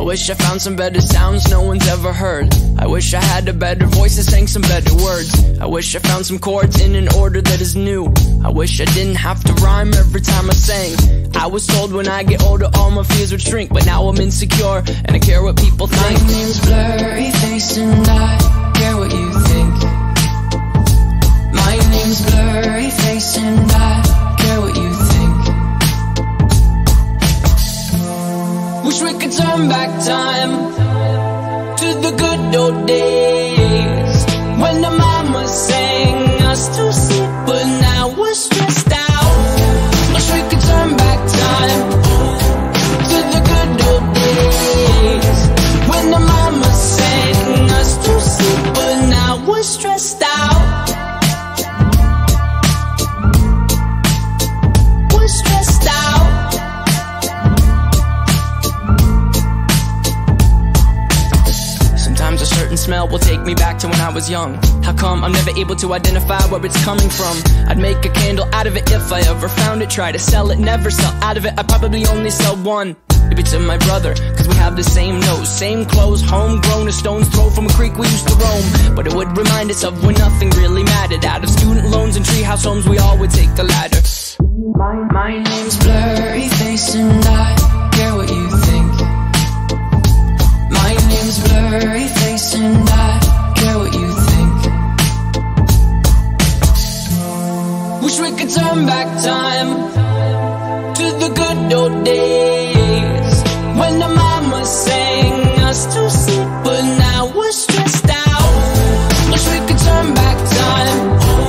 wish I found some better sounds no one's ever heard. I wish I had a better voice and sang some better words. I wish I found some chords in an order that is new. I wish I didn't have to rhyme every time I sang. I was told when I get older all my fears would shrink, but now I'm insecure and I care what people think. My name's Blurryface and I care what you think. My name's Blurryface and I care what you think. Wish we could turn back time to the good old days when the mama sang us to sleep, but now we're stressed out. Wish we could turn back time to the good old days when the mama sang us to sleep, but now we're stressed out. We're stressed out. Sometimes a certain smell will take me back to when I was young. How come I'm never able to identify where it's coming from? I'd make a candle out of it if I ever found it. Try to sell it, never sell out of it. I'd probably only sell one. Maybe to my brother, cause we have the same nose, same clothes, homegrown, a stone's throw from a creek we used to roam. But it would remind us of when nothing really mattered. Out of student loans and treehouse homes, we all would take the ladder. My name's Blurryface and I care what you think. My name's Blurryface and I care what you think. Wish we could turn back time to the good old days when the mama sang us to sleep, but now we're stressed out. Wish we could turn back time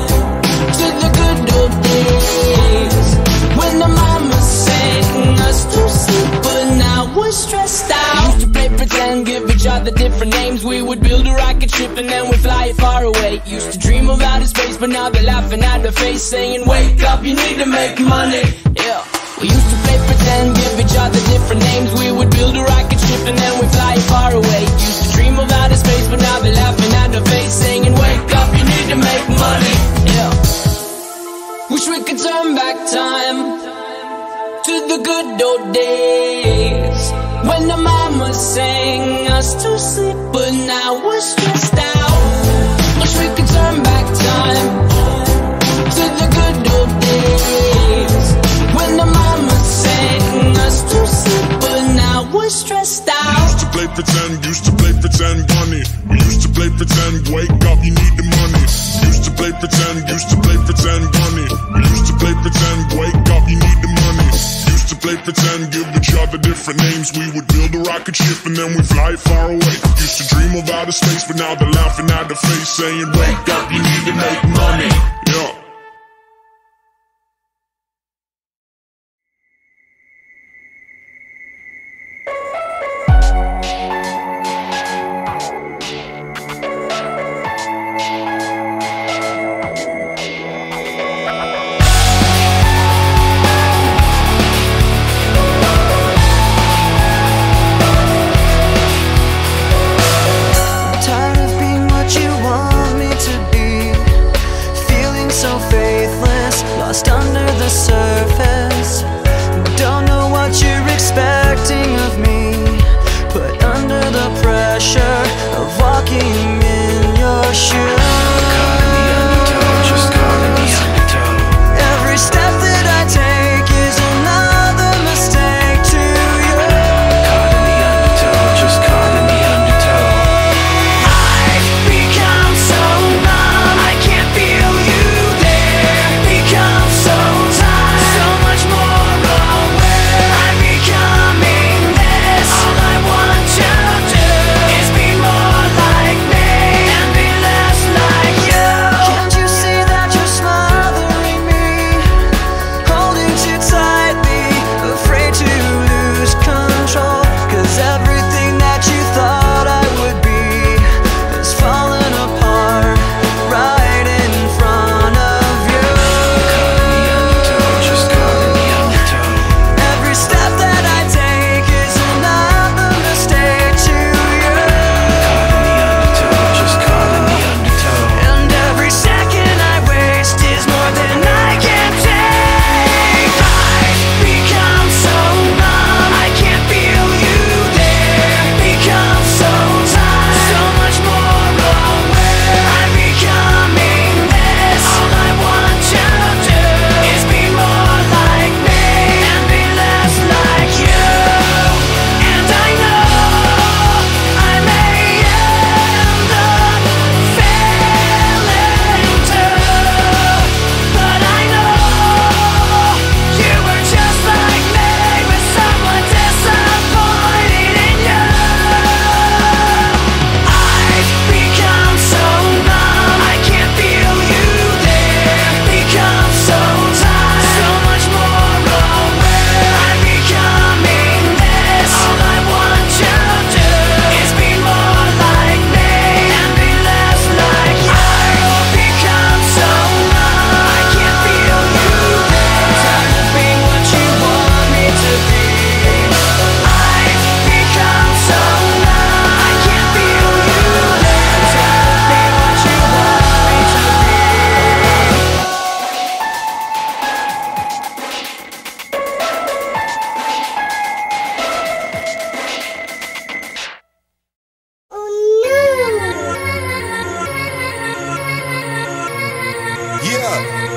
to the good old days when the mama sang us to sleep, but now we're stressed out. Used to play pretend, give each other different names. We would build a rocket ship and then we'd fly it far away. Used to dream of outer space, but now they're laughing at the face, saying wake up, you need to make money. Yeah. We used to play pretend, give each other different names. We would build a rocket ship and then we'd fly it far away. Used to dream of outer space, but now they're laughing at the face, saying wake up, you need to make money. Yeah. Wish we could turn back time to the good old days when the mama sang us to sleep, but now we're stressed out. Wish we could turn back time to the good old days when the mama sang us to sleep, but now we're stressed out. Used to play pretend, bunny. We used to play pretend, wake up, you need the money. Used to play pretend, bunny. We used to play pretend, wake up, you need the money. Used to play pretend, give each other different names. We would build a rocket ship and then we fly far away. Used to dream of outer space, but now they're laughing at the face, saying wake up, you need to make money. Yeah. So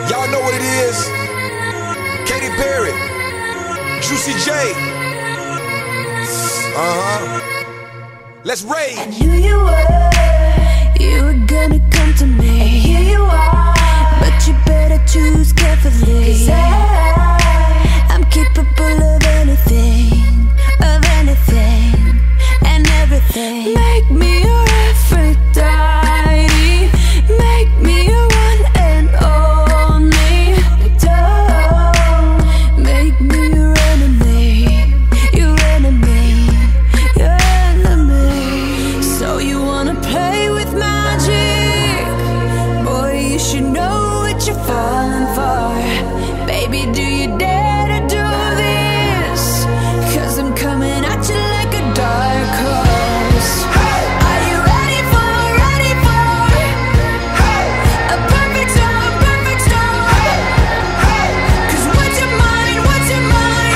Y'all know what it is. Katy Perry, Juicy J. Let's rage. I knew you were gonna come to me, and here you are. But you better choose carefully, 'cause I'm capable of anything, and everything. Make me your Aphrodite, make me your one and only. Don't make me your enemy, your enemy, your enemy. So you wanna play with magic? Boy, you should know what you're falling for. Baby, do you dare to do this? 'Cause I'm coming at you like a dark horse. Are you ready for a perfect storm, perfect storm? 'Cause what's your mind, what's your mind?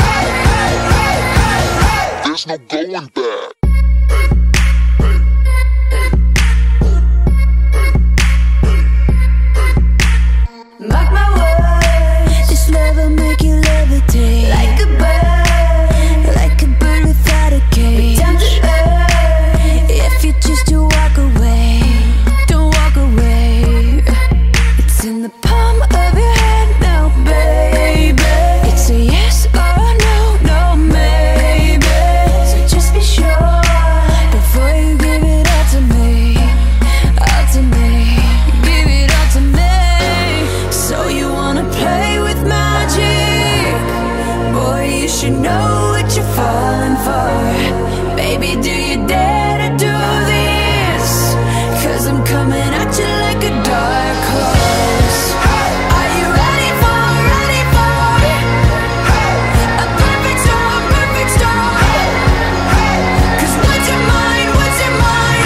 There's no going back. Mark my words, this love will make you levitate like a bird without a cage. Down to earth, if you choose to walk away, don't walk away. It's in the palm of your hand now, baby. It's a yes or no, no maybe. So just be sure before you give it all to me, all to me. Give it all to me. So you wanna play with magic? Boy, you should know what you're falling for. Baby, do you dare to do this? 'Cause I'm coming at you like a dark horse. Are you ready for a perfect storm, perfect storm? 'Cause what's your mind, what's your mind?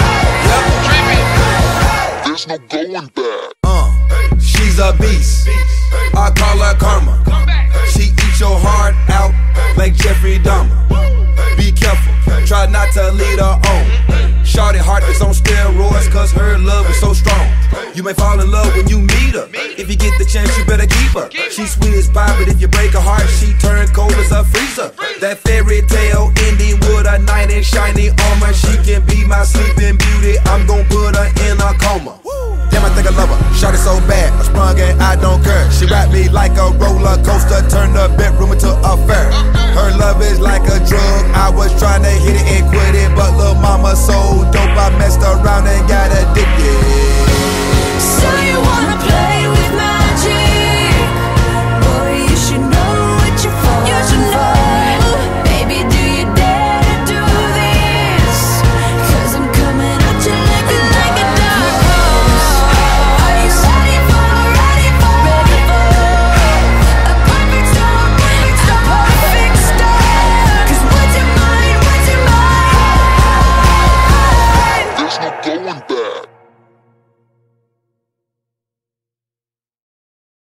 There's no going back. She's a beast. I call her karma. She eats your heart out like Jeffrey Dahmer. Be careful, try not to lead her on. Shorty heart is on steroids 'cause her love is so strong. You may fall in love when you meet her. If you get the chance, you better keep her. She's sweet as pie, but if you break her heart, she turn cold as a freezer. That fairy tale ending with a knight in shiny armor. She can be my sleeping beauty. I'm gon' put her in a coma. Damn, I think I love her. Shot it so bad, I sprung and I don't care. She wrapped me like a roller coaster, turned the bedroom into a fair. Her love is like a drug. I was trying to hit it and quit it, but lil' mama so